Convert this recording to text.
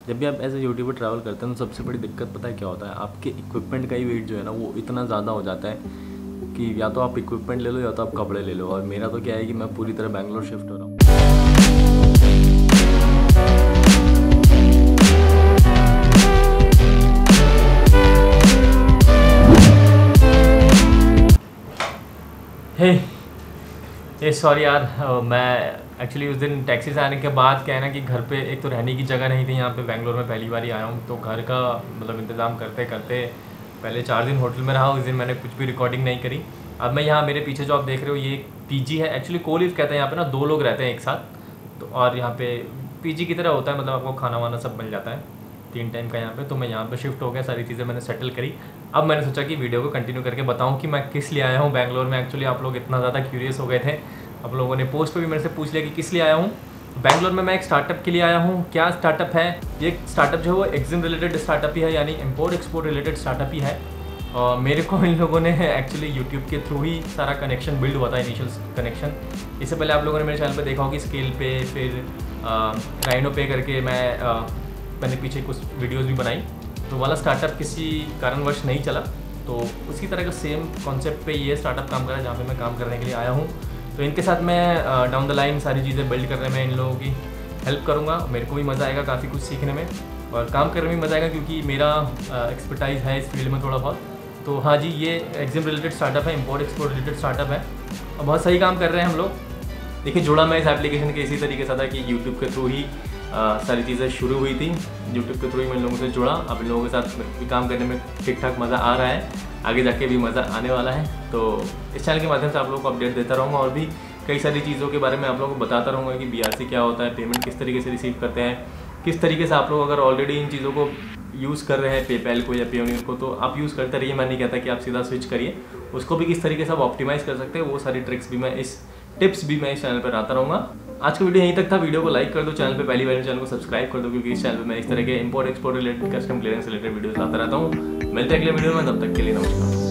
जब भी आप एज ए यूट्यूबर ट्रैवल करते हैं तो सबसे बड़ी दिक्कत पता है क्या होता है, आपके इक्विपमेंट का ही वेट जो है ना वो इतना ज़्यादा हो जाता है कि या तो आप इक्विपमेंट ले लो या तो आप कपड़े ले लो। और मेरा तो क्या है कि मैं पूरी तरह बैंगलोर शिफ्ट हो रहा हूँ। हे सॉरी यार, मैं एक्चुअली उस दिन टैक्सी से आने के बाद क्या है ना कि घर पे एक तो रहने की जगह नहीं थी। यहाँ पे बैंगलोर में पहली बार ही आया हूँ, तो घर का मतलब इंतज़ाम करते करते पहले 4 दिन होटल में रहा। उस दिन मैंने कुछ भी रिकॉर्डिंग नहीं करी। अब मैं यहाँ, मेरे पीछे जो आप देख रहे हो ये पीजी है। एक्चुअली कोलिव कहते हैं यहाँ पे ना, 2 लोग रहते हैं एक साथ। तो और यहाँ पे पीजी की तरह होता है, मतलब आपको खाना वाना सब मिल जाता है 3 टाइम का यहाँ पे। तो मैं यहाँ पे शिफ्ट हो गया, सारी चीज़ें मैंने सेटल करी। अब मैंने सोचा कि वीडियो को कंटिन्यू करके बताऊँ कि मैं किस लिए आया हूँ बैंगलोर में। एक्चुअली आप लोग इतना ज़्यादा क्यूरियस हो गए थे, आप लोगों ने पोस्ट पे भी मेरे से पूछ लिया कि किस लिए आया हूँ बैंगलोर में। मैं एक स्टार्टअप के लिए आया हूँ। क्या स्टार्टअप है ये? स्टार्टअप जो है वो एक्जिम रिलेटेड स्टार्टअप ही है, यानी इम्पोर्ट एक्सपोर्ट रिलेटेड स्टार्टअप ही है। और मेरे को इन लोगों ने एक्चुअली यूट्यूब के थ्रू ही सारा कनेक्शन बिल्ड हुआ था, इनिशियल कनेक्शन। इससे पहले आप लोगों ने मेरे चैनल पे देखा होगा स्केल पे, फिर राइनो पे करके मैंने पीछे कुछ वीडियोस भी बनाई। तो वाला स्टार्टअप किसी कारणवश नहीं चला, तो उसी तरह का सेम कॉन्सेप्ट पे ये स्टार्टअप काम कर रहा है जहाँ पे मैं काम करने के लिए आया हूँ। तो इनके साथ मैं डाउन द लाइन सारी चीज़ें बिल्ड करने में इन लोगों की हेल्प करूँगा। मेरे को भी मज़ा आएगा काफ़ी कुछ सीखने में, और काम करने में भी मज़ा आएगा क्योंकि मेरा एक्सपर्टाइज है इस फील्ड में थोड़ा बहुत। तो हाँ जी, ये एक्जिम रिलेटेड स्टार्टअप है, इम्पोर्ट एक्सपोर्ट रिलेटेड स्टार्टअप है, और बहुत सही काम कर रहे हैं हम लोग। देखिए, जुड़ा मैं इस एप्लीकेशन के इसी तरीके से था कि यूट्यूब के थ्रू ही सारी चीज़ें शुरू हुई थी। यूट्यूब के थ्रू ही मैं इन लोगों से जुड़ा। अब इन लोगों के साथ भी काम करने में ठीक ठाक मज़ा आ रहा है, आगे जाके भी मज़ा आने वाला है। तो इस चैनल के माध्यम से आप लोगों को अपडेट देता रहूँगा, और भी कई सारी चीज़ों के बारे में आप लोगों को बताता रहूँगा कि BRC क्या होता है, पेमेंट किस तरीके से रिसीव करते हैं, किस तरीके से आप लोग अगर ऑलरेडी इन चीज़ों को यूज़ कर रहे हैं, पेपैल को या पेयोनियर को, तो आप यूज़ करते रहिए। मैं नहीं कहता कि आप सीधा स्विच करिए, उसको भी किस तरीके से आप ऑप्टिमाइज़ कर सकते हैं, वो सारी ट्रिक्स भी मैं इस चैनल पर आता रहूँगा। आज का वीडियो यहीं तक था। वीडियो को लाइक कर दो, चैनल पे पहली बार चैनल को सब्सक्राइब कर दो, क्योंकि इस चैनल पे मैं इस तरह के import export related, custom clearance related videos लाता रहता हूँ। मिलते हैं अगले वीडियो में, तब तक के लिए नमस्कार।